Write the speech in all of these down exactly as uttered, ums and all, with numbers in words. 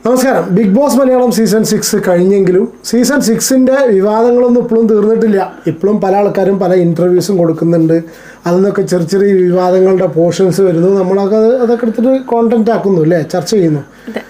നമസ്കാരം. Bigg Boss Malayalam season six കഴിഞ്ഞെങ്കിലും season സിക്സിൻ്റെ വിവാദങ്ങളൊന്നും ഇപ്പോഴും തീർന്നിട്ടില്ല. ഇപ്പോഴും പല ആൾക്കാരും പല ഇൻ്റർവ്യൂസും കൊടുക്കുന്നുണ്ട്. അതിൽ നിന്നൊക്കെ ചെറിയ ചെറിയ വിവാദങ്ങളുടെ പോർഷൻസ് വരുന്നു. നമ്മളൊക്കെ അതൊക്കെ എടുത്തിട്ട് കോണ്ടന്റ് ആക്കുന്നു അല്ലേ, ചർച്ച ചെയ്യുന്നു.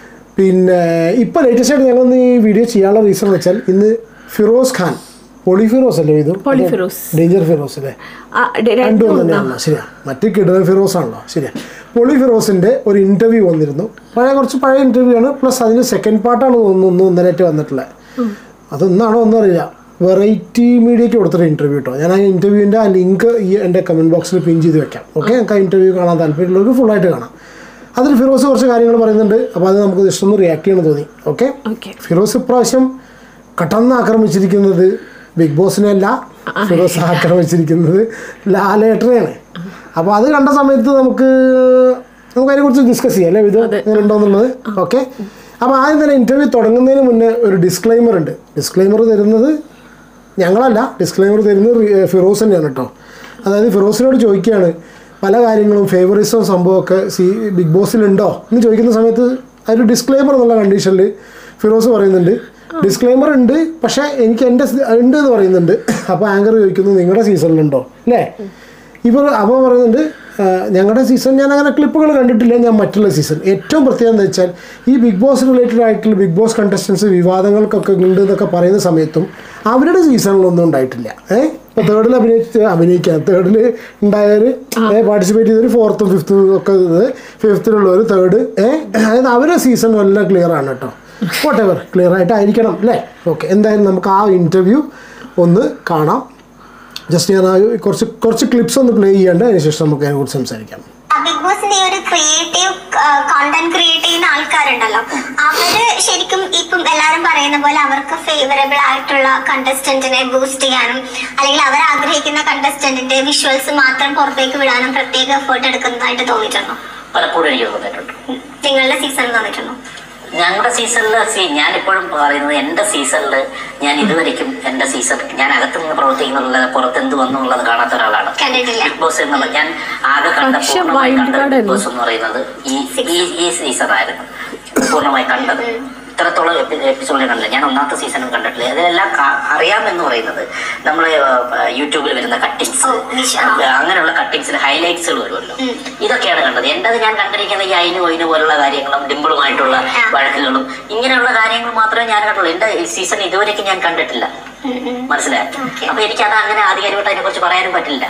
പിന്നെ ഇപ്പോൾ ലേറ്റസ്റ്റ് ആയിട്ട് ഞങ്ങളൊന്ന് ഈ വീഡിയോ ചെയ്യാനുള്ള റീസൺ എന്ന് വെച്ചാൽ ഇന്ന് ഫിറോസ് ഖാൻ, പൊളി ഫിറോസ് അല്ലേ ഇത്, ഡേഞ്ചർ ഫിറോസ് അല്ലേ, രണ്ടു തന്നെയാണല്ലോ. ശരിയാ, മറ്റേ കിടലൻ ഫിറോസ് ആണല്ലോ. ശരിയാ, പൊളി ഫിറോസിൻ്റെ ഒരു ഇൻ്റർവ്യൂ വന്നിരുന്നു. പഴയ കുറച്ച് പഴയ ഇൻ്റർവ്യൂ ആണ്. പ്ലസ് അതിന് സെക്കൻഡ് പാർട്ടാണ് തോന്നുന്നു ഇന്നലെയായിട്ട് വന്നിട്ടുള്ളത്. അതൊന്നാണോ ഒന്നും അറിയില്ല. വെറൈറ്റി മീഡിയയ്ക്ക് കൊടുത്തിട്ട് ഇൻ്റർവ്യൂ കേട്ടോ. ഞാൻ ആ ഇൻ്റർവ്യൂവിൻ്റെ ആ ലിങ്ക് ഈ എൻ്റെ കമൻറ്റ് ബോക്സിൽ പിൻ ചെയ്ത് വെക്കാം. ഓക്കെ, നമുക്ക് ആ ഇൻ്റർവ്യൂ കാണാൻ താല്പര്യമുള്ളവർക്ക് ഫുള്ളായിട്ട് കാണാം. അതിൽ ഫിറോസ് കുറച്ച് കാര്യങ്ങൾ പറയുന്നുണ്ട്. അപ്പോൾ അത് നമുക്ക് ജസ്റ്റ് ഒന്ന് റിയാക്ട് ചെയ്യണം തോന്നി. ഓക്കെ, ഫിറോസ് ഇപ്രാവശ്യം കട്ടന്ന് ആക്രമിച്ചിരിക്കുന്നത് ബിഗ് ബോസിനെ അല്ല, ഫിറോസ് ആക്രമിച്ചിരിക്കുന്നത് ലാലേട്ടനെയാണ്. അപ്പോൾ അത് കണ്ട സമയത്ത് നമുക്ക് നമുക്ക് അതിനെക്കുറിച്ച് ഡിസ്കസ് ചെയ്യാം അല്ലേ, ഇത് എങ്ങനെ ഉണ്ടോയെന്നുള്ളത്. ഓക്കെ, അപ്പോൾ ആദ്യം തന്നെ ഇൻ്റർവ്യൂ തുടങ്ങുന്നതിന് മുന്നേ ഒരു ഡിസ്ക്ലൈമർ ഉണ്ട്. ഡിസ്ക്ലൈമർ തരുന്നത് ഞങ്ങളല്ല, ഡിസ്ക്ലൈമർ തരുന്നത് ഫിറോസ് തന്നെയാണ് കേട്ടോ. അതായത് ഫിറോസിനോട് ചോദിക്കുകയാണ് പല കാര്യങ്ങളും ഫേവറിസം സംഭവമൊക്കെ സി ബിഗ് ബോസിലുണ്ടോ എന്ന് ചോദിക്കുന്ന സമയത്ത് അതൊരു ഡിസ്ക്ലൈമർ എന്നുള്ള കണ്ടീഷനിൽ ഫിറോസ് പറയുന്നുണ്ട് ഡിസ്ക്ലൈമർ ഉണ്ട്, പക്ഷേ എനിക്ക് എൻ്റെ ഉണ്ട് എന്ന് പറയുന്നുണ്ട്. അപ്പോൾ ആങ്കർ ചോദിക്കുന്നു നിങ്ങളുടെ സീസണിലുണ്ടോ അല്ലേ. ഇപ്പോൾ അപ്പോൾ പറയുന്നുണ്ട് ഞങ്ങളുടെ സീസൺ ഞാൻ അങ്ങനെ ക്ലിപ്പുകൾ കണ്ടിട്ടില്ല, ഞാൻ മറ്റുള്ള സീസൺ. ഏറ്റവും പ്രത്യേകത എന്താ വെച്ചാൽ ഈ ബിഗ് ബോസ് റിലേറ്റഡ് ആയിട്ടുള്ള ബിഗ് ബോസ് കണ്ടസ്റ്റൻസ് വിവാദങ്ങൾക്കൊക്കെ ഉണ്ട് എന്നൊക്കെ പറയുന്ന സമയത്തും അവരുടെ സീസണിലൊന്നും ഉണ്ടായിട്ടില്ല. ഏഹ് ഇപ്പോൾ തേർഡിൽ അഭിനയിച്ച് അഭിനയിക്കുക തേർഡിൽ ഉണ്ടായവർ പാർട്ടിസിപ്പേറ്റ് ചെയ്തവർ ഫോർത്തും ഫിഫ്ത്തും ഒക്കെ ഫിഫ്ത്തിലുള്ളവർ തേർഡ്. ഏഹ് അതായത് അവരുടെ സീസൺ എല്ലാം ക്ലിയർ ആണ് കേട്ടോ. വോട്ട് എവർ ക്ലിയർ ആയിട്ടായിരിക്കണം അല്ലേ. ഓക്കെ, എന്തായാലും നമുക്ക് ആ ഇൻ്റർവ്യൂ ഒന്ന് കാണാം. ജസ്റ്റ് ഞാൻ കുറച്ച് കുറച്ച് ക്ലിപ്സ് ഒന്ന് പ്ലേ ചെയ്യാണ്ട് അതിനുശേഷം നമുക്ക് അതിനെക്കുറിച്ച് സംസാരിക്കാം. ബിഗ് ബോസിന്റെ ഒരു ക്രിയേറ്റീവ് കോണ്ടന്റ് ക്രിയേറ്റ് ചെയ്യുന്ന ആൾക്കാരുണ്ടല്ലോ, അവര് ശരിക്കും ഇപ്പം എല്ലാവരും പറയുന്ന പോലെ അവർക്ക് ഫേവറബിൾ ആയിട്ടുള്ള കണ്ടസ്റ്റന്റിനെ ബൂസ്റ്റ് ചെയ്യാനും അല്ലെങ്കിൽ അവർ ആഗ്രഹിക്കുന്ന കണ്ടസ്റ്റന്റിന്റെ വിഷ്വൽസ് മാത്രം പുറത്തേക്ക് വിടാനും പ്രത്യേക എഫേർട്ട് എടുക്കുന്നതായിട്ട് തോന്നിയിട്ടുണ്ടോ? പലപ്പോഴും എനിക്ക് തോന്നിയിട്ടുണ്ട്. നിങ്ങളുടെ സീസണിൽ തോന്നിയിട്ടുണ്ടോ? ഞങ്ങളുടെ സീസണിൽ സീ ഞാനിപ്പോഴും പറയുന്നത് എൻ്റെ സീസണിൽ ഞാൻ ഇതുവരെയ്ക്കും എൻ്റെ സീസൺ ഞാൻ അകത്തുനിന്ന് പ്രവർത്തിക്കുന്നുള്ളത് പുറത്തെന്ത് വന്നു എന്നുള്ളത് കാണാത്ത ഒരാളാണ്. ബിഗ് ബോസ് എന്നുള്ളത് ഞാൻ ആകെ കണ്ട പൂർണ്ണമായി കണ്ട ബിഗ് ബോസ് എന്ന് പറയുന്നത് ഈ ഈ സീസണായിരുന്നു പൂർണ്ണമായി കണ്ടത്. ഇത്രത്തോളം എപ്പിസോഡിൽ കണ്ടില്ല. ഞാൻ ഒന്നാമത്തെ സീസണും കണ്ടിട്ടില്ല. അതിലെല്ലാം അറിയാമെന്ന് പറയുന്നത് നമ്മൾ യൂട്യൂബിൽ വരുന്ന കട്ടിങ്സ്, അങ്ങനെയുള്ള കട്ടിങ്സിന് ഹൈലൈറ്റ്സുകൾ വരുമല്ലോ, ഇതൊക്കെയാണ് കണ്ടത്. എൻ്റെത് ഞാൻ കണ്ടിരിക്കുന്ന ഈ അയിന് ഒയിന് പോലുള്ള കാര്യങ്ങളും ഡിമ്പിളുമായിട്ടുള്ള വഴക്കുകളും ഇങ്ങനെയുള്ള കാര്യങ്ങൾ മാത്രമേ ഞാൻ കണ്ടുള്ളൂ. എൻ്റെ സീസൺ ഇതുവരെയ്ക്കും ഞാൻ കണ്ടിട്ടില്ല. മനസ്സിലായി? അപ്പൊ എനിക്ക് അത് അങ്ങനെ ആധികാരികമായിട്ട് അതിനെ കുറിച്ച് പറയാനും പറ്റില്ല.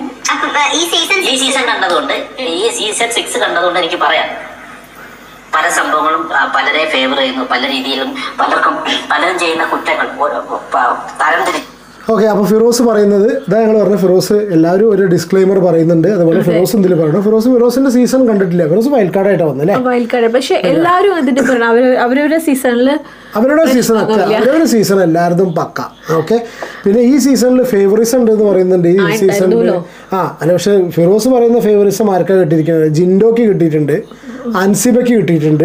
ഈ സീസൺ കണ്ടതുകൊണ്ട് ഈ സീസൺ സിക്സ് കണ്ടതുകൊണ്ട് എനിക്ക് പറയാം പല സംഭവങ്ങളും പലരെ ഫേവർ ചെയ്യുന്നു, പല രീതിയിലും പലർക്കും പലരും ചെയ്യുന്ന കുറ്റങ്ങൾ തരം തിരിച്ചു. ഓക്കെ, അപ്പോൾ ഫിറോസ് പറയുന്നത് ഇതാ ഞങ്ങൾ പറഞ്ഞ ഫിറോസ് എല്ലാവരും ഒരു ഡിസ്ക്ലൈമർ പറയുന്നുണ്ട്. അതുപോലെ ഫിറോസ് എന്തിൽ പറയണം, ഫിറോസ് ഫിറോസിന്റെ സീസൺ കണ്ടിട്ടില്ല. ഫിറോസ് വൈൽഡ് കാർഡായിട്ടാണ് വന്നല്ലേ, വൈൽഡ് കാർഡ്. പക്ഷെ എല്ലാവരും അതിന്റെ അവരവരുടെ സീസണിൽ അവരുടെ സീസൺ അവരവരുടെ സീസൺ എല്ലാവരും പക്ക. ഓക്കെ, പിന്നെ ഈ സീസണിൽ ഫേവറിസം ഉണ്ട് എന്ന് പറയുന്നുണ്ട് ഈ സീസണിൽ. ആ അല്ല, പക്ഷെ ഫിറോസ് പറയുന്ന ഫേവറിസം ആർക്കാണ് കിട്ടിയിരിക്കുന്നത്? ജിൻഡോക്ക് കിട്ടിയിട്ടുണ്ട്, അൻസിബയ്ക്ക് കിട്ടിയിട്ടുണ്ട്,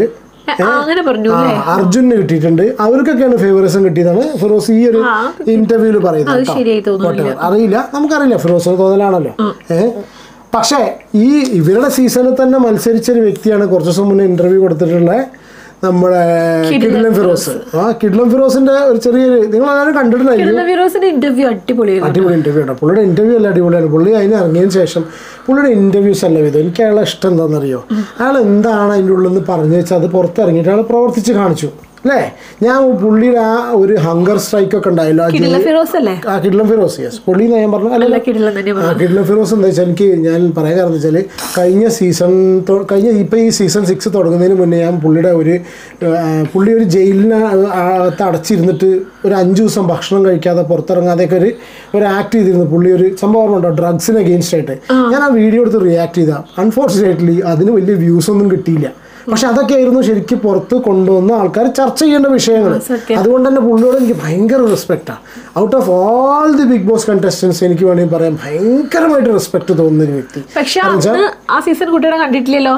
അർജുന് കിട്ടിയിട്ടുണ്ട്. അവർക്കൊക്കെയാണ് ഫേവറിസം കിട്ടിയതാണ് ഫിറോസ് ഈ ഒരു ഇന്റർവ്യൂവിൽ പറയുന്നത്. അറിയില്ല, നമുക്കറിയില്ല, ഫിറോസിന് തോന്നലാണല്ലോ. ഏഹ് പക്ഷേ ഈ ഇവരുടെ സീസണിൽ തന്നെ മത്സരിച്ചൊരു വ്യക്തിയാണ് കുറച്ച് ദിവസം മുന്നേ ഇന്റർവ്യൂ കൊടുത്തിട്ടുള്ള നമ്മുടെ കിഡ്ലൻ ഫിറോസ്. ആ കിഡ്ലൻ ഫിറോസിന്റെ ഒരു ചെറിയൊരു നിങ്ങൾ എല്ലാവരും കണ്ടിട്ടുണ്ടായിരുന്നു. ഇന്റർവ്യൂ അടിപൊളി അടിപൊളി ഇന്റർവ്യൂ ആണ്. പുള്ളിയുടെ ഇന്റർവ്യൂ എല്ലാം അടിപൊളിയാണ്. പുള്ളി അതിന് ഇറങ്ങിയതിന് ശേഷം പുള്ളിയുടെ ഇന്റർവ്യൂസ് അല്ല വിധം. എനിക്ക് അയാളെ ഇഷ്ടം എന്താണെന്നറിയോ, അയാൾ എന്താണ് അതിൻ്റെ ഉള്ളിൽ നിന്ന് പറഞ്ഞു വെച്ചാൽ അത് പുറത്തിറങ്ങിയിട്ട് അയാൾ പ്രവർത്തിച്ച് കാണിച്ചു അല്ലേ. ഞാൻ പുള്ളിയുടെ ആ ഒരു ഹങ്കർ സ്ട്രൈക്ക് ഒക്കെ ഉണ്ടായല്ലോ, ആ കിഡ്ലൻ ഫിറോസ്. യെസ്, പുള്ളി ഞാൻ പറഞ്ഞു അല്ല കിഡ്ലൻ ഫിറോസ്. എന്താ വെച്ചാൽ എനിക്ക് ഞാൻ പറയാൻ കാരണം വെച്ചാൽ കഴിഞ്ഞ സീസൺ കഴിഞ്ഞ ഇപ്പം ഈ സീസൺ സിക്സ് തുടങ്ങുന്നതിന് മുന്നേ ഞാൻ പുള്ളിയുടെ ഒരു പുള്ളി ഒരു ജയിലിന് അകത്ത് അടച്ചിരുന്നിട്ട് ഒരു അഞ്ച് ദിവസം ഭക്ഷണം കഴിക്കാതെ പുറത്തിറങ്ങാതെയൊക്കെ ഒരു ഒരു ആക്ട് ചെയ്തിരുന്നു. പുള്ളി ഒരു സംഭവം ഉണ്ടോ ഡ്രഗ്സിന് അഗെയിൻസ്റ്റ് ആയിട്ട്. ഞാൻ ആ വീഡിയോ എടുത്ത് റിയാക്ട് ചെയ്താൽ അൺഫോർച്ചുനേറ്റ്ലി അതിന് വലിയ വ്യൂസ് ഒന്നും കിട്ടിയില്ല. പക്ഷെ അതൊക്കെയായിരുന്നു ശരിക്കും പുറത്ത് കൊണ്ടുവന്ന ആൾക്കാർ ചർച്ച ചെയ്യേണ്ട വിഷയങ്ങൾ. അതുകൊണ്ട് തന്നെ പുള്ളിയോട് എനിക്ക് ഭയങ്കര റെസ്പെക്റ്റാണ്. Out of all the Bigg Boss contestants എനിക്ക് വേണമെങ്കിൽ പറയാം ഭയങ്കരമായിട്ട് റെസ്പെക്ട് തോന്നുന്ന ഒരു വ്യക്തി. ആ സീസൺ കുട്ടികളെ കണ്ടിട്ടില്ലല്ലോ,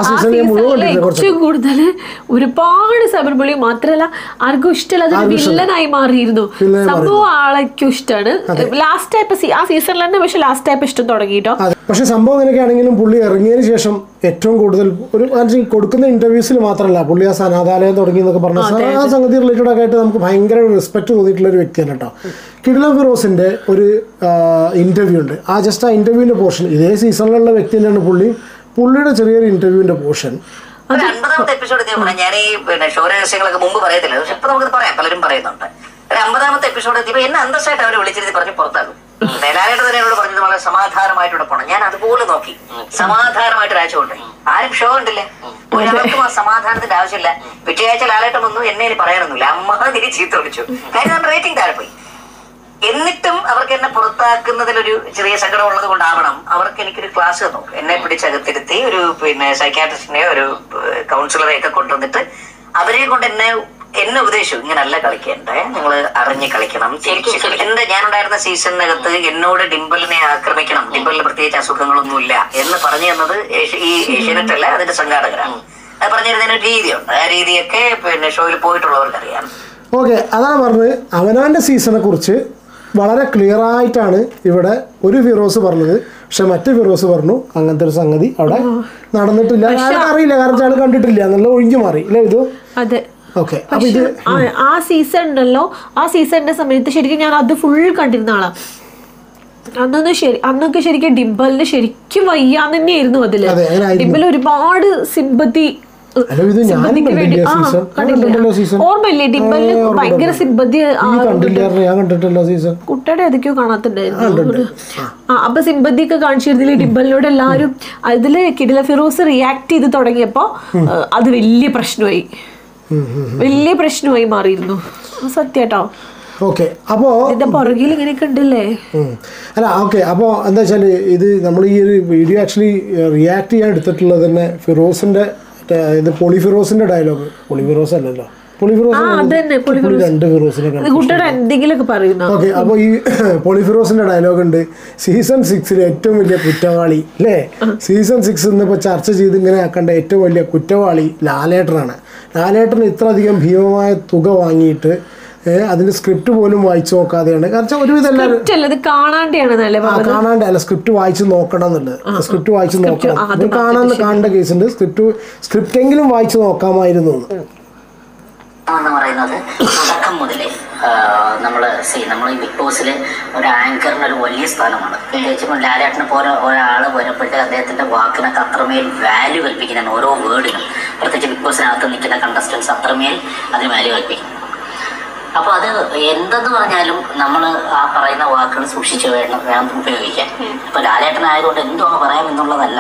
കൂടുതൽ ഒരുപാട് സബർബുളി മാത്രമല്ല ആർക്കും ഇഷ്ടമല്ല, വില്ലനായി മാറിയിരുന്നു സംഭവം. ആളേക്കും ഇഷ്ടമാണ് ലാസ്റ്റ് ടൈപ്പ് ആ സീസണിൽ തന്നെ, പക്ഷെ ലാസ്റ്റ് ടൈപ്പ് ഇഷ്ടം തുടങ്ങിട്ടോ. പക്ഷെ സംഭവം അങ്ങനെയൊക്കെ ആണെങ്കിലും പുള്ളി ഇറങ്ങിയതിന് ശേഷം ഏറ്റവും കൂടുതൽ ഒരു കൊടുക്കുന്ന ഇൻ്റർവ്യൂസിൽ മാത്രമല്ല, പുള്ളി ആ അനാഥാലയം തുടങ്ങി എന്നൊക്കെ പറഞ്ഞ ആ സംഗതി റിലേറ്റഡ് ഒക്കെ ആയിട്ട് നമുക്ക് ഭയങ്കര റെസ്പെക്ട് തോന്നിയിട്ടുള്ള ഒരു വ്യക്തിയാണ് കേട്ടോ. കിടിലൻ ഫിറോസിൻ്റെ ഒരു ഇൻ്റർവ്യൂ ഉണ്ട്. ആ ജസ്റ്റ് ആ ഇൻ്റർവ്യൂവിൻ്റെ പോർഷൻ ഇതേ സീസണിലുള്ള വ്യക്തി തന്നെയാണ് പുള്ളി. പുള്ളിയുടെ ചെറിയൊരു ഇൻ്റർവ്യൂവിൻ്റെ പോർഷൻ അൻപതാമത്തെ എപ്പിസോഡ് ഞാൻ ഈ പിന്നെ ഷോ രഹസ്യങ്ങളൊക്കെ മുമ്പ് പറയത്തില്ല, പക്ഷെ ഇപ്പൊ നമുക്ക് പറയാം, പലരും പറയുന്നുണ്ട്. ഒരു അമ്പതാമത്തെ എപ്പിസോഡ് എത്തിയപ്പോ എന്നെ അന്തസ്സായിട്ട് അവർ വിളിച്ചിരുത്തി പറഞ്ഞ് പുറത്താകും. ലാലേട്ടൻ തന്നെ എന്നോട് പറഞ്ഞത് വളരെ സമാധാനമായിട്ടൂടെ പോണം. ഞാൻ അതുപോലെ നോക്കി സമാധാനമായിട്ട് രാജുണ്ട്. ആരും ഷോ ഉണ്ടില്ല, ഒരാൾക്കും ആ സമാധാനത്തിന്റെ ആവശ്യമില്ല. പിറ്റേയാഴ്ച ലാലേട്ടൻ ഒന്നും എന്നെ പറയാനൊന്നുമില്ല, അമ്മാതിരി ചീത്ത വിളിച്ചു. കാര്യം നമ്മുടെ റേറ്റിംഗ് താഴെ പോയി. എന്നിട്ടും അവർക്ക് എന്നെ പുറത്താക്കുന്നതിലൊരു ചെറിയ സങ്കടം ഉള്ളത് കൊണ്ടാവണം അവർക്ക് എനിക്കൊരു ക്ലാസ് തന്നു. എന്നെ പിടിച്ചകത്തിരുത്തി ഒരു പിന്നെ സൈക്യാട്രിസ്റ്റിനെയോ ഒരു കൗൺസിലറെയൊക്കെ കൊണ്ടുവന്നിട്ട് അവരെ കൊണ്ട് എന്നെ എന്നെ ഉപദേശിച്ചു, ഇങ്ങനല്ല കളിക്കേണ്ടേ, നിങ്ങൾ അറിഞ്ഞ് കളിക്കണം. എന്റെ ഞാനുണ്ടായിരുന്ന സീസണിനകത്ത് എന്നോട് ഡിംപിളിനെ ആക്രമിക്കണം, ഡിംപിളിന് പ്രത്യേകിച്ച് അസുഖങ്ങളൊന്നുമില്ല എന്ന് പറഞ്ഞു തന്നത് ഈ ഏഷ്യാനെറ്റ് അല്ല, അതിന്റെ സംഘാടകരാണ്. അത് പറഞ്ഞിരുന്നതിന് രീതിയുണ്ട്. ആ രീതിയൊക്കെ പിന്നെ ഷോയിൽ പോയിട്ടുള്ളവർക്കറിയാം. ഓക്കെ, അതാണ് പറഞ്ഞത്. അവനാൻ്റെ സീസണെ കുറിച്ച് വളരെ ക്ലിയർ ആയിട്ടാണ് ഇവിടെ ഒരു ഫിറോസ് പറഞ്ഞത്. പക്ഷെ മറ്റേ ഫിറോസ് പറഞ്ഞു അങ്ങനത്തെ ഒരു സംഗതി അവിടെ നടന്നിട്ടില്ല, അറിയില്ല, കാരണം ആൾ കണ്ടിട്ടില്ല എന്നുള്ള ഒഴിഞ്ഞു മാറി അല്ലേ ഇത്. അതെ, ഓക്കെ. അപ്പൊ ഇത് ആ സീസൺ ഉണ്ടല്ലോ, ആ സീസണിന്റെ സമയത്ത് ശരിക്കും ഞാൻ അത് ഫുൾ കണ്ടിരുന്ന ആളാ. അന്നൊന്നും ശരി അന്നൊക്കെ ശരിക്കും ഡിംപിളിന് ശരിക്കും വയ്യാന്ന് തന്നെയായിരുന്നു അതില്. ഡിംപിൾ ഒരുപാട് സിമ്പതി ഓർമ്മയില്ലേ, ഡിംപിളിന് ഭയങ്കര സിമ്പതി കുട്ടിയുടെ ഏതൊക്കെയോ കാണാത്തുണ്ടായിരുന്നു. ആ അപ്പൊ സിമ്പതി ഒക്കെ കാണിച്ചിരുന്നില്ലേ ഡിംപിളിനോട് എല്ലാവരും. അതില് കിടില ഫിറോസ് റിയാക്ട് ചെയ്ത് തുടങ്ങിയപ്പോ അത് വലിയ പ്രശ്നമായി, വലിയ പ്രശ്നമായി മാറിയിരുന്നു. സത്യാട്ടോ. ഓക്കെ, അപ്പോൾ ഇതിന്റെ പുറകിൽ ഇങ്ങനെയൊക്കെ ഉണ്ടല്ലേ. അല്ല ഓക്കെ, അപ്പോൾ എന്താ വെച്ചാൽ ഇത് നമ്മൾ ഈ ഒരു വീഡിയോ ആക്ച്വലി റിയാക്ട് ചെയ്യാൻ എടുത്തിട്ടുള്ളത് തന്നെ ഫിറോസിന്റെ ഇത് പൊളിഫിറോസിന്റെ ഡയലോഗ്. പൊളിഫിറോസ് അല്ലല്ലോ, പൊളിഫിറോസ് രണ്ട് ഫിറോസിനെ. ഓക്കെ, അപ്പോൾ ഈ പൊളിഫിറോസിന്റെ ഡയലോഗ് ഉണ്ട്. സീസൺ സിക്സിലെ ഏറ്റവും വലിയ കുറ്റവാളി അല്ലേ, സീസൺ സിക്സ് ഇന്നിപ്പോൾ ചർച്ച ചെയ്ത് ഇങ്ങനെ ആക്കേണ്ട ഏറ്റവും വലിയ കുറ്റവാളി ലാലേട്ടനാണ്. ലാലേട്ടന് ഇത്ര അധികം ഭീമമായ തുക വാങ്ങിയിട്ട് അതിന്റെ സ്ക്രിപ്റ്റ് പോലും വായിച്ചു നോക്കാതെയാണ്. കാരണം ഒരുവിധം കാണാണ്ട് അല്ല, സ്ക്രിപ്റ്റ് വായിച്ച് നോക്കണം എന്നുള്ളത്. സ്ക്രിപ്റ്റ് വായിച്ച് നോക്കണം, അത് കാണാൻ കാണേണ്ട കേസുണ്ട്. സ്ക്രിപ്റ്റ് സ്ക്രിപ്റ്റ് എങ്കിലും വായിച്ചു നോക്കാമായിരുന്നു എന്ന് പറയുന്നത് തുടക്കം മുതലേ നമ്മള് സി നമ്മൾ ഈ ബിഗ് ബോസിൽ ഒരു ആങ്കറിന് ഒരു വലിയ സ്ഥാനമാണ്. പ്രത്യേകിച്ച് ലാലേട്ടനെ പോലെ ഒരാള് വരുമ്പോഴത്തേക്ക് അദ്ദേഹത്തിന്റെ വാക്കിനൊക്കെ അത്രമേൽ വാല്യൂ കൽപ്പിക്കുന്നതാണ്, ഓരോ വേർഡിനും. പ്രത്യേകിച്ച് ബിഗ് ബോസിനകത്ത് നിൽക്കുന്ന കണ്ടസ്റ്റൻസ് അത്രമേൽ അതിന് വാല്യൂ കൽപ്പിക്കും. അപ്പൊ അത് എന്തെന്ന് പറഞ്ഞാലും നമ്മൾ ആ പറയുന്ന വാക്കുകൾ സൂക്ഷിച്ച് വേണം വേണം ഉപയോഗിക്കാൻ. ഇപ്പൊ ലാലേട്ടനായതുകൊണ്ട് എന്തോ പറയാം എന്നുള്ളതല്ല.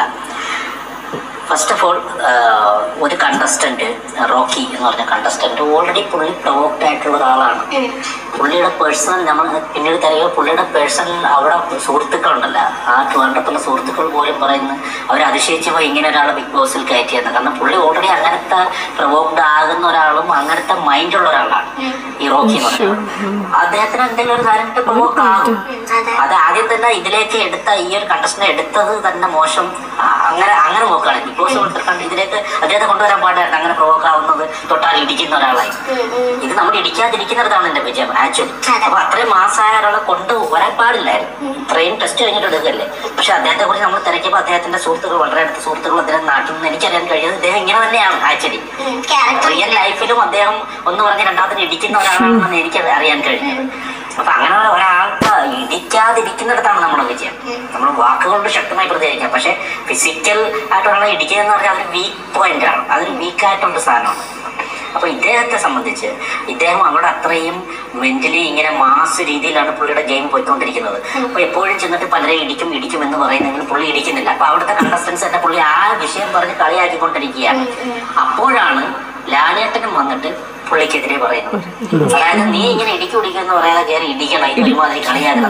ഫസ്റ്റ് ഓഫ് ഓൾ ഒരു കണ്ടസ്റ്റന്റ് റോക്കി എന്ന് പറഞ്ഞ കണ്ടസ്റ്റന്റ് ഓൾറെഡി പുള്ളി പ്രൊവോക്ഡ് ആയിട്ടുള്ള ഒരാളാണ്. പുള്ളിയുടെ പേഴ്സണൽ നമ്മൾ പിന്നീട് തരിക പുള്ളിയുടെ പേഴ്സണൽ അവിടെ സുഹൃത്തുക്കളുണ്ടല്ലോ, ആ ട്രിവാൻഡ്രത്തുള്ള സുഹൃത്തുക്കൾ പോലും പറയുന്നത് അവർ അതിശയിച്ചു പോയി ഇങ്ങനെ ഒരാളെ ബിഗ് ബോസിൽ കയറ്റിയെന്ന്. കാരണം പുള്ളി ഓൾറെഡി അങ്ങനത്തെ പ്രൊവോക്ഡ് ആകുന്ന ഒരാളും അങ്ങനത്തെ മൈൻഡുള്ള ഒരാളാണ് ഈ റോക്കി എന്ന് പറയുന്നത്. അദ്ദേഹത്തിന് എന്തെങ്കിലും ഒരു കാര്യമായിട്ട് പ്രൊവോക്ഡ് ആകും. അത് ആദ്യം തന്നെ ഇതിലേക്ക് എടുത്ത ഈ ഒരു കണ്ടസ്റ്റന്റ് എടുത്തത് തന്നെ മോശം. അങ്ങനെ അങ്ങനെ നോക്കുകയാണ് ബിഗ് ബോസ് കൊടുത്തിട്ടുണ്ട്. ഇതിലേക്ക് അദ്ദേഹത്തെ കൊണ്ടുവരാൻ പാടായിരുന്നു. അങ്ങനെ പ്രൊവോക്ക് ആവുന്നത് തൊട്ടാൽ ഇടിക്കുന്ന ഒരാളായി. ഇത് നമ്മൾ ഇടിക്കാതിരിക്കുന്നിടത്താണ് എന്റെ വിജയം ആക്ച്വലി. അപ്പൊ അത്രയും മാസമായ ഒരാളെ കൊണ്ട് വരാൻ പാടില്ലായിരുന്നു. ഇത്രയും ടെസ്റ്റ് കഴിഞ്ഞിട്ട് എടുക്കല്ലേ. പക്ഷെ അദ്ദേഹത്തെ കുറിച്ച് നമ്മൾ തിരക്കിയപ്പോൾ അദ്ദേഹത്തിന്റെ സുഹൃത്തുക്കൾ വളരെ അടുത്ത സുഹൃത്തുക്കൾ അദ്ദേഹം നാട്ടിൽ നിന്ന് എനിക്കറിയാൻ കഴിയുന്നത് ഇദ്ദേഹം ഇങ്ങനെ തന്നെയാണ് ആക്ച്വലി. റിയൽ ലൈഫിലും അദ്ദേഹം ഒന്ന് പറഞ്ഞ് രണ്ടാമത്തിന് ഇടിക്കുന്ന ഒരാളാണെന്ന് എനിക്ക് അറിയാൻ കഴിഞ്ഞത്. അപ്പൊ അങ്ങനെ ഒരാൾക്ക് ഇടിക്കാതിരിക്കുന്നിടത്താണ് നമ്മുടെ വിജയം. നമ്മൾ വാക്കുകൊണ്ട് ശക്തമായി പ്രതികരിക്കാം. പക്ഷെ ഫിസിക്കൽ ആയിട്ടുള്ള ഇടിക്കുക എന്ന് പറഞ്ഞാൽ അതൊരു വീക്ക് പോയിന്റ് ആണ്, അതൊരു വീക്കായിട്ടുള്ള സാധനമാണ്. അപ്പൊ ഇദ്ദേഹത്തെ സംബന്ധിച്ച് ഇദ്ദേഹം അവിടെ അത്രയും മെന്റലി ഇങ്ങനെ മാസ് രീതിയിലാണ് പുള്ളിയുടെ ഗെയിം പോയിക്കൊണ്ടിരിക്കുന്നത്. അപ്പൊ എപ്പോഴും ചെന്നിട്ട് പലരെ ഇടിക്കും ഇടിക്കും എന്ന് പറയുന്നെങ്കിലും പുള്ളി ഇടിക്കുന്നില്ല. അപ്പൊ അവിടുത്തെ കണ്ടസ്റ്റൻസ് തന്നെ പുള്ളി ആ വിഷയം പറഞ്ഞ് കളിയാക്കിക്കൊണ്ടിരിക്കുകയാണ്. അപ്പോഴാണ് ലാലേട്ടനും വന്നിട്ട് പുള്ളിക്കെതിരെ പറയുന്നത്. അതായത് നീ ഇങ്ങനെ ഇടിക്കും ഇടിക്കും എന്ന് പറയാതെ കയറി ഇടിക്കണം, ഇതുമാതിരി കളിയാക്കണം,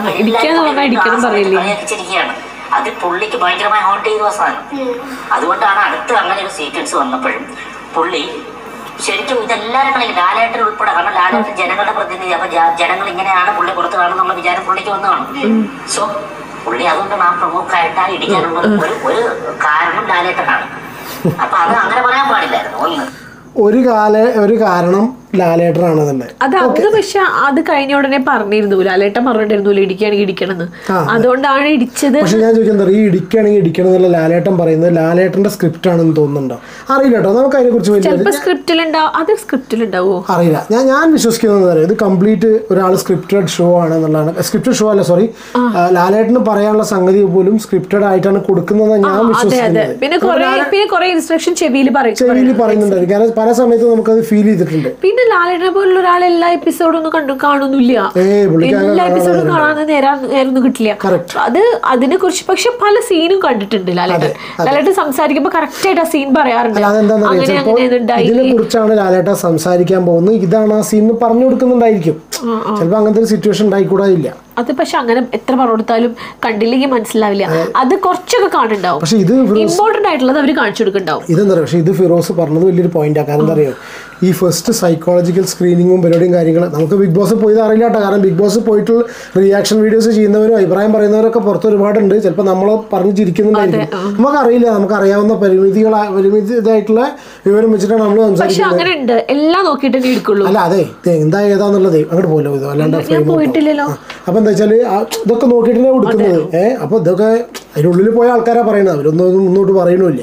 കളിയാക്കിച്ചിരിക്കുകയാണ്. അത് പുള്ളിക്ക് ഭയങ്കരമായി ഹോട്ട് ചെയ്തു അവസാനം. അതുകൊണ്ടാണ് അടുത്ത് അങ്ങനെ ഒരു സീക്വൻസ് വന്നപ്പോഴും പുള്ളി ശരിക്കും ഇതെല്ലാവരും കളി ലാലേട്ടൻ ഉൾപ്പെടെ, കാരണം ലാലേട്ടൻ ജനങ്ങളുടെ പ്രതിനിധി. അപ്പൊ ജനങ്ങൾ ഇങ്ങനെയാണ് പുള്ളി പുറത്ത് കാണുന്നുള്ള വിചാരം പുള്ളിക്ക് വന്നു കാണും. സോ പുള്ളി അതുകൊണ്ടാണ് ആ പ്രമുഖമായിട്ട് ആ ഇടിക്കാനുള്ള ഒരു ഒരു കാരണം ലാലേട്ടനാണ്. അപ്പൊ അത് അങ്ങനെ പറയാൻ പാടില്ലായിരുന്നു. ഒന്ന് ഒരു കാല ഒരു കാരണം ലാലേട്ടനാണ് തന്നെ. അത് അന്ന് പക്ഷെ അത് കഴിഞ്ഞ ഉടനെ പറഞ്ഞിരുന്നു, ലാലേട്ടൻ പറഞ്ഞിട്ടിരുന്നു ഇടിക്കുകയാണെങ്കിൽ ഇടിക്കണമെന്ന്, അതുകൊണ്ടാണ് ഇടിച്ചത്. പക്ഷെ ഞാൻ ചോദിക്കുന്നത് ഈ ഇടിക്കുകയാണെങ്കിൽ ഇടിക്കണം എന്നുള്ള ലാലേട്ടൻ പറയുന്നത് ലാലേട്ടന്റെ സ്ക്രിപ്റ്റ് ആണെന്ന് തോന്നുന്നുണ്ടോ? അറിയില്ല കേട്ടോ, നമുക്ക് അതിനെ കുറിച്ച് ചിലപ്പോൾ സ്ക്രിപ്റ്റിലുണ്ടാവും, അത് സ്ക്രിപ്റ്റിലുണ്ടാവോ അറിയില്ല. ഞാൻ ഞാൻ വിശ്വസിക്കുന്നത് അറിയാം, ഇത് കംപ്ലീറ്റ് ഒരാൾ സ്ക്രിപ്റ്റഡ് ഷോ ആണ് എന്നുള്ളതാണ്. സ്ക്രിപ്റ്റഡ് ഷോ അല്ല, സോറി, ലാലേട്ടന് പറയാനുള്ള സംഗതി പോലും സ്ക്രിപ്റ്റഡ് ആയിട്ടാണ് കൊടുക്കുന്നത് ഞാൻ വിശ്വസിക്കുന്നത്. പിന്നെ പിന്നെ കുറെ ഇൻസ്ട്രക്ഷൻ ചെവിയിൽ ചെവിയിൽ പറയുന്നുണ്ടായിരിക്കും, കാരണം പല സമയത്തും നമുക്കത് ഫീൽ ചെയ്തിട്ടുണ്ട്. പിന്നെ ലാലേട്ടനെ പോലുള്ള ഒരാൾ എല്ലാ എപ്പിസോഡും ഒന്നും കണ്ടു കാണുന്നില്ല, എല്ലാ എപ്പിസോഡും കാണാൻ നേരം കിട്ടില്ല. അത് അതിനെ കുറിച്ച് പക്ഷെ പല സീനും കണ്ടിട്ടുണ്ട് ലാലേട്ടൻ. ലാലേട്ടൻ സംസാരിക്കുമ്പോ കറക്റ്റ് ആയിട്ട് ആ സീൻ പറയാറുണ്ട്. ഇതിനെ കുറിച്ചാണ് ലാലേട്ടൻ സംസാരിക്കാൻ പോകുന്നത്, ഇതാണ് ആ സീൻ പറഞ്ഞു കൊടുക്കുന്നുണ്ടായിരിക്കും. ചിലപ്പോ അങ്ങനത്തെ ഒരു സിറ്റുവേഷൻ ഉണ്ടായിക്കൂടായില്ല. അത് പക്ഷെ അങ്ങനെ എത്ര പറഞ്ഞു കൊടുത്താലും കണ്ടില്ലെങ്കിൽ മനസ്സിലാവില്ല. അത് കുറച്ചൊക്കെ കാണുന്നുണ്ടാവും, പക്ഷെ ഇത് ഇമ്പോർട്ടന്റ് ആയിട്ടുള്ളത് അവർ കാണിച്ചു കൊടുക്കുന്നുണ്ടാവും. ഇതെന്താ പറയുക, പക്ഷെ ഇത് ഫിറോസ് പറഞ്ഞത് വലിയൊരു പോയിന്റാണ്. കാരണം എന്താ അറിയോ, ഈ ഫസ്റ്റ് സൈക്കോളജിക്കൽ സ്ക്രീനിങ്ങും പരിപാടിയും കാര്യങ്ങളും നമുക്ക് ബിഗ് ബോസ് പോയത് അറിയില്ല കേട്ടോ. കാരണം ബിഗ് ബോസ് പോയിട്ടുള്ള റിയാക്ഷൻ വീഡിയോസ് ചെയ്യുന്നവരും അഭിപ്രായം പറയുന്നവരൊക്കെ പുറത്ത് ഒരുപാടുണ്ട്. ചിലപ്പോൾ നമ്മൾ പറഞ്ഞു ചിരിക്കുന്നുണ്ടായിരിക്കും, നമുക്കറിയില്ല. നമുക്കറിയാവുന്ന പരിമിതികൾ പരിമിതിയായിട്ടുള്ള വിവരം വെച്ചിട്ടാണ് നമ്മൾ സംസാരിക്കുന്നത്. എല്ലാം നോക്കിയിട്ട് അല്ല അതെ എന്താ ഏതാന്നുള്ളത് അങ്ങോട്ട് പോലോ ഇത് അല്ലാണ്ട് പോയിട്ടില്ലല്ലോ. അപ്പൊ എന്താ വെച്ചാല് ഇതൊക്കെ നോക്കിയിട്ടാണ് കൊടുക്കുന്നത്. ഏഹ് അപ്പൊ ഇതൊക്കെ അതിനുള്ളിൽ പോയ ആൾക്കാരാ പറയുന്നത്, അവരൊന്നും മുന്നോട്ട് പറയണില്ല.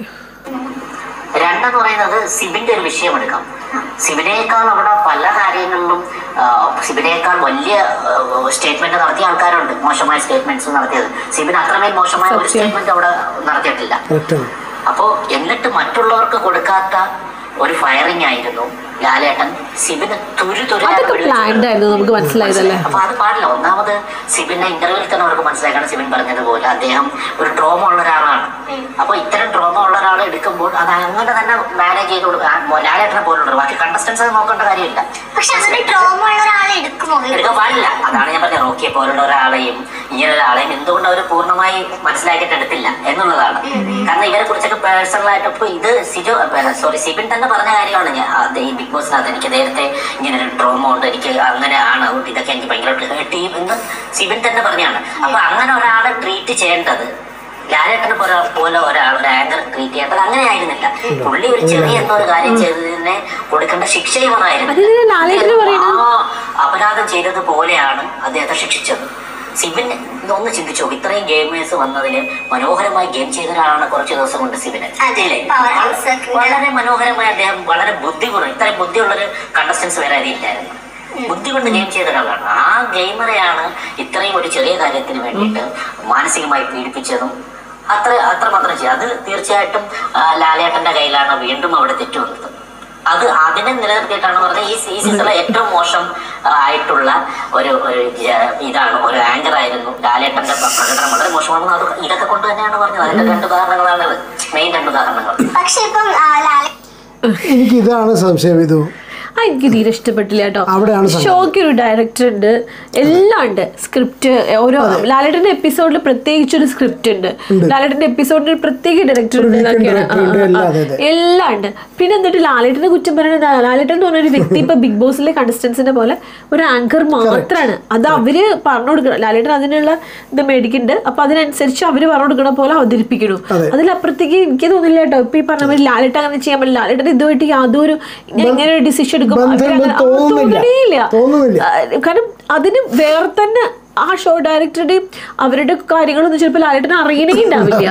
രണ്ടെന്ന് പറയുന്നത് സിബിന്റെ ഒരു വിഷയം എടുക്കാം. സിബിനേക്കാൾ അവിടെ പല കാര്യങ്ങളിലും സിബിനേക്കാൾ വലിയ സ്റ്റേറ്റ്മെന്റ് നടത്തിയ ആൾക്കാരുണ്ട്, മോശമായ സ്റ്റേറ്റ്മെന്റ്സ് നടത്തിയത്. സിബിന് അത്രമേൽ മോശമായ ഒരു സ്റ്റേറ്റ്മെന്റ് അവിടെ നടത്തിയിട്ടില്ല. അപ്പോ എന്നിട്ട് മറ്റുള്ളവർക്ക് കൊടുക്കാത്ത ഒരു ഫയറിംഗ് ആയിരുന്നു ലാലേട്ടൻ സിബിന് തുരു നമുക്ക് മനസ്സിലായതല്ലേ. അപ്പൊ അത് പാടില്ല. ഒന്നാമത് സിബിന്റെ ഇന്റർവ്യൂവിൽ തന്നെ അവർക്ക് മനസ്സിലാക്കണം, സിബിൻ പറഞ്ഞതുപോലെ അദ്ദേഹം ഒരു ട്രോമ ഉള്ള ഒരാളാണ്. അപ്പൊ ഇത്തരം ട്രോമ ഉള്ള ഒരാളെ എടുക്കുമ്പോൾ അത് അങ്ങനെ തന്നെ മാനേജ് ചെയ്ത് കൊടുക്കും. ലാലേട്ടനെ പോലുള്ളത് ബാക്കി കണ്ടസ്റ്റൻസ് അത് നോക്കേണ്ട കാര്യമില്ല. എടുക്കാൻ പാടില്ല. അതാണ് ഞാൻ പറഞ്ഞത്, റോക്കിയെ പോലുള്ള ഒരാളെയും ഇങ്ങനെ ഒരാളെയും എന്തുകൊണ്ട് അവർ പൂർണ്ണമായി മനസ്സിലാക്കിയിട്ട് എടുത്തില്ല എന്നുള്ളതാണ്. കാരണം ഇവരെ കുറിച്ചൊക്കെ പേഴ്സണൽ ആയിട്ട് ഇപ്പൊ ഇത് സിജോ സോറി സിബിൻ തന്നെ പറഞ്ഞ കാര്യമാണ്. ഞാൻ ഈ ബിഗ് ബോസിനകത്ത് എനിക്ക് നേരത്തെ ഇങ്ങനെ ഒരു ട്രോമ ഉണ്ട്, എനിക്ക് അങ്ങനെയാണ്, ഇതൊക്കെ എനിക്ക് ഭയങ്കരമായിട്ട് ഹേർട്ട് ചെയ്യും എന്ന് സിബിൻ തന്നെ പറഞ്ഞാണ്. അപ്പൊ അങ്ങനെ ഒരാളെ ട്രീറ്റ് ചെയ്യേണ്ടത് ലാലേട്ടനെ പോലെ ഒരാൾ ഒരു ആങ്കർ ട്രീറ്റ് ചെയ്യേണ്ടത് അങ്ങനെ ആയിരുന്നില്ല. പുള്ളി ഒരു ചെറിയ എന്തോ ഒരു കാര്യം ചെയ്തതിനെ കൊടുക്കേണ്ട ശിക്ഷയും അതായിരുന്നു. അപരാധം ചെയ്തതുപോലെയാണ് അദ്ദേഹത്തെ ശിക്ഷിച്ചത്. സിബിൻ ഒന്ന് ചിന്തിച്ചോ, ഇത്രയും ഗെയിമേഴ്സ് വന്നതിന് മനോഹരമായി ഗെയിം ചെയ്ത ഒരാളാണ് കുറച്ച് ദിവസം കൊണ്ട് സിബിന്. വളരെ മനോഹരമായി അദ്ദേഹം വളരെ ബുദ്ധിപൂർവ്വം, ഇത്രയും ബുദ്ധിയുള്ളൊരു കണ്ടസ്റ്റൻസ് വേറെ ഇല്ലായിരുന്നു. ബുദ്ധി കൊണ്ട് ഗെയിം ചെയ്ത ഒരാളാണ്. ആ ഗെയിമറെയാണ് ഇത്രയും ഒരു ചെറിയ കാര്യത്തിന് വേണ്ടിയിട്ട് മാനസികമായി പീഡിപ്പിച്ചതും അത്ര അത്രമാത്രം ചെയ്യും. അത് തീർച്ചയായിട്ടും ലാലേട്ടന്റെ കയ്യിലാണ് വീണ്ടും അവിടെ തെറ്റുവന്നത്. അത് അതിനെ നിലനിർത്തിയിട്ടാണ് പറഞ്ഞത് ഈ ഈ സീസണിലെ ഏറ്റവും മോശം ആയിട്ടുള്ള ഒരു ഇതാണ്, ഒരു ആങ്കർ ആയിരുന്നു ലാലേട്ടന്റെ പ്രകടനം വളരെ മോശമാണെന്ന്. അത് ഇതൊക്കെ കൊണ്ട് തന്നെയാണ് പറഞ്ഞത്. അതിന്റെ രണ്ട് ഉദാഹരണങ്ങളാണ് മെയിൻ രണ്ട് ഉദാഹരണങ്ങൾ. പക്ഷെ ഇപ്പം എനിക്ക് ഇതാണ് സംശയം. ഇത് ആ എനിക്ക് തീരെ ഇഷ്ടപ്പെട്ടില്ല കേട്ടോ. ഷോയ്ക്ക് ഒരു ഡയറക്ടർ ഉണ്ട്, എല്ലാം ഉണ്ട്, സ്ക്രിപ്റ്റ്. ഓരോ ലാലേട്ടന്റെ എപ്പിസോഡിൽ പ്രത്യേകിച്ച് ഒരു സ്ക്രിപ്റ്റ് ഉണ്ട്, ലാലേട്ടന്റെ എപ്പിസോഡിൽ പ്രത്യേക ഡയറക്ടർ ഉണ്ട്, എല്ലാം ഉണ്ട്. പിന്നെ എന്നിട്ട് ലാലേട്ടനെ കുറ്റം പറയുന്നത്, ലാലേട്ടൻ എന്ന് പറഞ്ഞ ഒരു വ്യക്തി ഇപ്പൊ ബിഗ് ബോസിലെ കണ്ടസ്റ്റൻസിന്റെ പോലെ ഒരു ആങ്കർ മാത്രമാണ്. അത് അവര് പറഞ്ഞു കൊടുക്കണം, ലാലേട്ടൻ അതിനുള്ള ഇത് മേടിക്കുന്നുണ്ട്. അപ്പൊ അതിനനുസരിച്ച് അവര് പറഞ്ഞു കൊടുക്കണ പോലെ അവതരിപ്പിക്കണം. അതിലപ്പുറത്തേക്ക് എനിക്ക് തോന്നില്ല കേട്ടോ. ഇപ്പൊ ഈ പറഞ്ഞ പോലെ ലാലേട്ടൻ അങ്ങനെ ചെയ്യാൻ പറ്റില്ല. ലാലേട്ടൻ ഇതുമായിട്ട് യാതൊരു ഇങ്ങനെ ഒരു ഡിസിഷൻ തോന്നുന്നില്ല. കാരണം അതിന് വേറെ തന്നെ ആ ഷോ ഡയറക്ടറുടെയും അവരുടെ കാര്യങ്ങളൊന്നും ചിലപ്പോൾ ലാലേട്ടനെ അറിയണേ ഉണ്ടാവില്ല.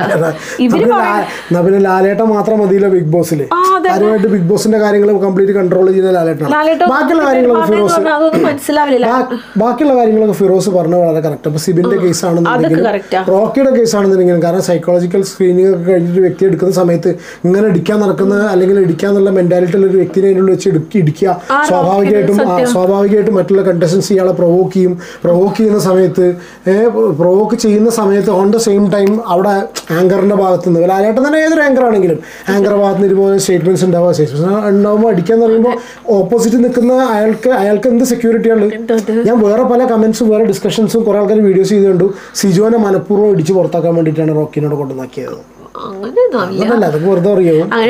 ഇവര് ലാലേട്ടൻ മാത്രം മതിയല്ലോ ബിഗ് ബോസിൽ. ബിഗ് ബോസിന്റെ കാര്യങ്ങൾ കംപ്ലീറ്റ് കൺട്രോൾ ചെയ്യുന്ന ലാലേട്ടൻ. ബാക്കിയുള്ള കാര്യങ്ങളൊക്കെ ഫിറോസ് മനസ്സിലാവില്ല. ബാക്കിയുള്ള കാര്യങ്ങളൊക്കെ ഫിറോസ് പറഞ്ഞ വളരെ കറക്റ്റ്. അപ്പൊ സിബിന്റെ കേസ് ആണെന്നുണ്ടെങ്കിലും റോക്കിയുടെ കേസ് ആണെന്നുണ്ടെങ്കിലും, കാരണം സൈക്കോളജിക്കൽ സ്ക്രീനിങ് ഒക്കെ കഴിഞ്ഞിട്ട് വ്യക്തി എടുക്കുന്ന സമയത്ത് ഇങ്ങനെ ഇടിക്കാൻ നടക്കുന്ന അല്ലെങ്കിൽ ഇടിക്കാന്നുള്ള മെന്റാലിറ്റി ഉള്ള ഒരു വ്യക്തിനെ അതിനുള്ളിൽ വെച്ച് ഇടുക്കി ഇടിക്കുക സ്വാഭാവികമായിട്ടും സ്വാഭാവികമായിട്ടും മറ്റുള്ള കണ്ടസ്റ്റൻസ് ഇയാളെ പ്രൊവോക്ക് ചെയ്യും. പ്രൊവോക്ക് ചെയ്യുന്ന സമയത്ത് പ്രൊവോക്ക് ചെയ്യുന്ന സമയത്ത് ഓൺ ദ സെയിം ടൈം അവിടെ ആങ്കറിന്റെ ഭാഗത്ത് നിന്ന്, ലാലേട്ടൻ തന്നെ ഏതൊരു ആങ്കർ ആണെങ്കിലും ആങ്കറുടെ ഭാഗത്ത് നിന്ന് ഇതുപോലെ സ്റ്റേറ്റ്മെന്റ്സ് ഉണ്ടാവുക. സ്റ്റേറ്റ്മെന്റ്സ് ഉണ്ടാകുമ്പോൾ അടിക്കാന്ന് പറയുമ്പോൾ ഓപ്പോസിറ്റ് നിൽക്കുന്ന അയാൾക്ക് അയാൾക്ക് എന്ത് സെക്യൂരിറ്റിയാണ്. ഞാൻ വേറെ പല കമന്റ്സും വേറെ ഡിസ്കഷൻസും കുറെ ആൾക്കാർ വീഡിയോസ് ചെയ്തുകൊണ്ടു സിജോനെ മനഃപൂർവ്വം ഇടിച്ച് പുറത്താക്കാൻ വേണ്ടിയിട്ടാണ് റോക്കിനോട് കൊണ്ടുവന്നാക്കിയത്. അതൊക്കെ വെറുതെ അറിയോ?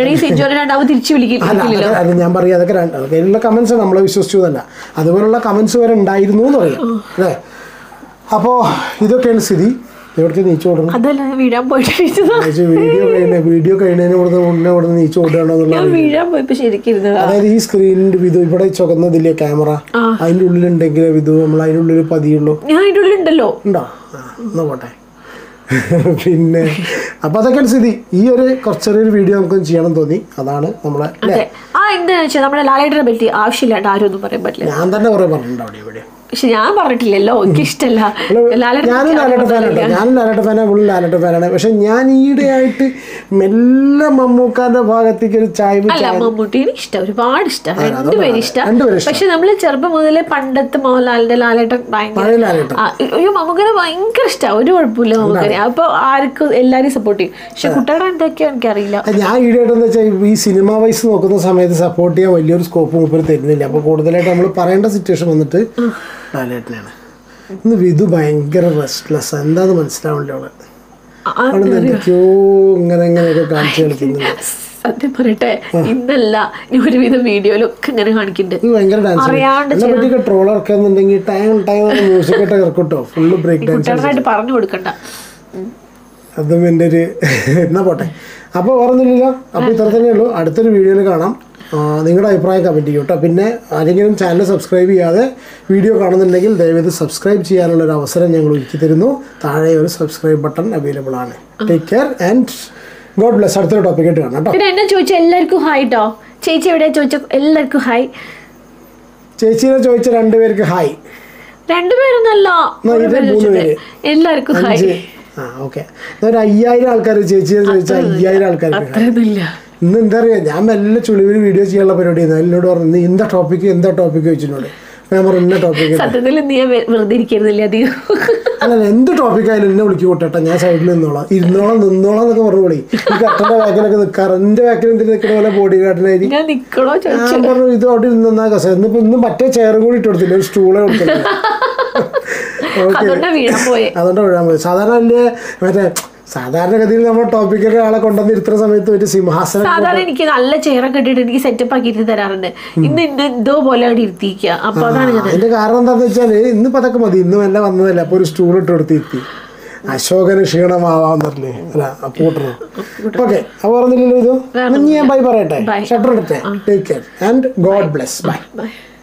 അല്ല ഞാൻ പറയാം, അതൊക്കെ അതിലുള്ള കമന്റ്സ് നമ്മളെ വിശ്വസിച്ചു തന്നെ. അതുപോലുള്ള കമന്റ്സ് വരെ ഉണ്ടായിരുന്നു എന്ന് പറയാം അല്ലേ. അപ്പോൾ ഇതൊക്കെയാണ് സ്ഥിതി. എവിടേക്ക് നീച്ചു ഓടണം? അതല്ല വീഴാൻ പോയിട്ട് വീഡിയോ കഴിഞ്ഞ വീഡിയോ കഴിഞ്ഞതിന് ഇവിടുന്ന് മുന്നേ ഇവിടെ നീച്ചു ഓടുകയാണോ? വീഴാൻ പോയപ്പോ ശരിക്കും അതായത് ഈ സ്ക്രീനിന്റെ വിധു ഇവിടെ ചുവന്നതില്ലേ ക്യാമറ, അതിന്റെ ഉള്ളിലുണ്ടെങ്കിലേ വിധു നമ്മൾ അതിന്റെ ഉള്ളിൽ പതിയുള്ളൂ. ഞാൻ അതിന്റെ ഉള്ളിലുണ്ടല്ലോ. ഉണ്ടോ? എന്നാ പോട്ടെ. പിന്നെ അപ്പൊ അതൊക്കെയാണ് സ്ഥിതി. ഈ ഒരു കുറച്ചൊരു വീഡിയോ നമുക്ക് ചെയ്യണം തോന്നി, അതാണ് നമ്മളെ. ആ എന്താ വെച്ചാൽ നമ്മുടെ ലാലേട്ടനെ പറ്റി ആവശ്യമില്ലാണ്ട് ആരും ഒന്നും പറയാൻ പറ്റില്ല. ഞാൻ തന്നെ കുറെ പറഞ്ഞിട്ടുണ്ട് അവിടെ ഇവിടെ. പക്ഷെ ഞാൻ പറഞ്ഞിട്ടില്ലല്ലോ, എനിക്ക് ഇഷ്ടമല്ല. ഞാനും ലാലേട്ട ഫാനാണ്, ഞാനും ലാലേട്ട ഫാനാണ്, പുള്ളി ലാലേട്ട ഫാനാണ്. പക്ഷെ ഞാൻ ഈയിടെയായിട്ട് മെല്ലെ മമ്മൂക്കാന്റെ ഭാഗത്തേക്ക് ഒരു ചായ. അല്ല, മമ്മൂട്ടിനെ ഇഷ്ടം, ഒരുപാട് ഇഷ്ടം, രണ്ടുപേരും ഇഷ്ടം. പക്ഷെ നമ്മള് ചെറുപ്പം മുതലേ പണ്ടത്തെ മോഹൻലാലിന്റെ ലാലേട്ടൻ ഭയങ്കര, അയ്യോ മമ്മൂക്കനെ ഭയങ്കര ഇഷ്ടമാണ്, ഒരു കുഴപ്പമില്ല മമ്മൂക്കനെ. അപ്പൊ ആർക്കും എല്ലാരും സപ്പോർട്ട് ചെയ്യും. പക്ഷെ കുട്ടികളുടെ എന്തൊക്കെയോ എനിക്കറിയില്ല. ഞാൻ ഈയിടെയായിട്ടെന്ന് വെച്ചാൽ ഈ സിനിമ വൈസ് നോക്കുന്ന സമയത്ത് സപ്പോർട്ട് ചെയ്യാൻ വലിയൊരു സ്കോപ്പ് മൂപ്പർ തരുന്നില്ല. അപ്പൊ കൂടുതലായിട്ട് നമ്മൾ പറയേണ്ട സിറ്റുവേഷൻ വന്നിട്ട് ലാലേട്ടനാണ്. ഇന്ന് വിധു ഭയങ്കര റെസ്റ്റ്ലെസ്, എന്താന്ന് മനസ്സിലാവില്ല അവള്. അവള് എന്തൊക്കെയോ ഇങ്ങനെ ഇങ്ങനെയൊക്കെ കാണിച്ചു കളിക്കുന്നുണ്ട്. സത്യം പറയട്ടെ, ഇന്നല്ല ഒരുവിധം വീഡിയോയിലൊക്കെ ഇങ്ങനെ കാണിക്കുന്നുണ്ട്. ഭയങ്കര ഡാൻസ്. എന്നെ പറ്റിയൊക്കെ ട്രോൾ ഇറക്കാന്നുണ്ടെങ്കിൽ ടൈം ടൈം മ്യൂസിക് ഇട്ട് ഇറക്കട്ടോ, ഫുള്ള് ബ്രേക്ക് ഡാൻസ് പറഞ്ഞു കൊടുക്കണ്ട. അതും എൻ്റെ ഒരു എന്നാ പോട്ടെ. അപ്പോൾ ഓർമ്മയില്ലല്ലോ. അപ്പോൾ ഇത്ര തന്നെ ഉള്ളൂ. അടുത്തൊരു വീഡിയോയിൽ കാണാം. നിങ്ങളുടെ അഭിപ്രായം കമൻറ്റ് ചെയ്യും കേട്ടോ. പിന്നെ ആരെങ്കിലും ചാനൽ സബ്സ്ക്രൈബ് ചെയ്യാതെ വീഡിയോ കാണുന്നുണ്ടെങ്കിൽ ദയവേത് സബ്സ്ക്രൈബ് ചെയ്യാനുള്ളൊരു അവസരം ഞങ്ങൾ ഒരുക്കി തരുന്നു. താഴെ ഒരു സബ്സ്ക്രൈബ് ബട്ടൺ അവൈലബിൾ ആണ്. Take care and god bless. അടുത്തൊരു ടോപ്പിക് ആയിട്ട് കാണാം കേട്ടോ. പിന്നെ എന്നെ ചോദിച്ച എല്ലാവർക്കും ഹായ് കേട്ടോ. ചേച്ചി എവിടെ ചോദിച്ച എല്ലാവർക്കും ഹായ്. ചേച്ചീനെ ചോദിച്ച രണ്ടുപേർക്ക് ഹായ്. രണ്ടുപേരൊന്നല്ല, എല്ലാവർക്കും ഹായ്. ആ ഓക്കെ. ഒരു അയ്യായിരം ആൾക്കാർ ചേച്ചിയെ ചോദിച്ച അയ്യായിരം ആൾക്കാർക്ക് ഇന്ന് എന്താ പറയുക, ഞാൻ മെല്ലെ ചുളിവിൽ വീഡിയോ ചെയ്യാനുള്ള പരിപാടി ആയിരുന്നു. എന്നോട് പറഞ്ഞു എന്താ ടോപ്പിക്ക് എന്താ ടോപ്പിക്ക് ചോദിച്ചിട്ടുണ്ട്. ഞാൻ പറഞ്ഞു ഇന്ന ടോപ്പിക്ക്. സത്യത്തിൽ നീ വെറുതെ ഇരിക്കുന്നില്ല അധികം. അല്ല എന്ത് ടോപ്പിക്കായാലും എന്നെ വിളിക്ക് കൂട്ടട്ടെ, ഞാൻ സൈഡിൽ നിന്നോളാം, ഇരുന്നോളാം, നിന്നോളാം എന്നൊക്കെ പറഞ്ഞു വിളി. ഈ കട്ടന്റെ ബാക്കിലൊക്കെ നിൽക്കാറ്, എന്റെ ബാക്കിൽ എന്തിനു നിൽക്കുന്ന പോലെ ബോഡി ഗാർഡിനായിരിക്കും. ഞാൻ പറഞ്ഞു ഇത് അവിടെ ഇരുന്നാ കസ. ഇന്നിപ്പോ ഇന്നും മറ്റേ ചെയറും കൂടി ഇട്ട് കൊടുത്തില്ല, ഒരു സ്റ്റൂളെ കൊടുത്തില്ല. അതുകൊണ്ടാ വീഴാൻ പോയി. സാധാരണ വലിയ മറ്റേ സാധാരണഗതിയിൽ നമ്മൾ ടോപ്പിക്കൊക്കെ ആളെ കൊണ്ടുവന്ന് ഇരുത്തുന്ന സമയത്ത് ഒരു സിംഹാസനം സാധാരണ എനിക്ക് നല്ല ചെയറൊക്കെ ഇട്ടിട്ട് എനിക്ക് സെറ്റപ്പ് ആക്കിയിട്ട് തരാറുണ്ട്. ഇന്ന് ഇന്ന് എന്തോ പോലെ അവിടെ ഇരുത്തിക്കുക. അപ്പൊ അതാണ് അതിന്റെ കാരണം എന്താന്ന് വെച്ചാല് ഇന്ന് പതൊക്കെ മതി, ഇന്ന് എല്ലാം വന്നതല്ല. അപ്പൊ ഒരു സ്റ്റൂൾ ഇട്ട് കൊടുത്തിരുത്തി അശോകന് ക്ഷീണമാവാന്നല്ലേ അല്ല അപ്പൂട്ടന്. ഓക്കെ, അപ്പൊ പറഞ്ഞില്ലല്ലോ ഇത്. ഞാൻ ബൈ പറയട്ടെ, ഷട്ടർ എടുത്തേ. Take care and god bless. By.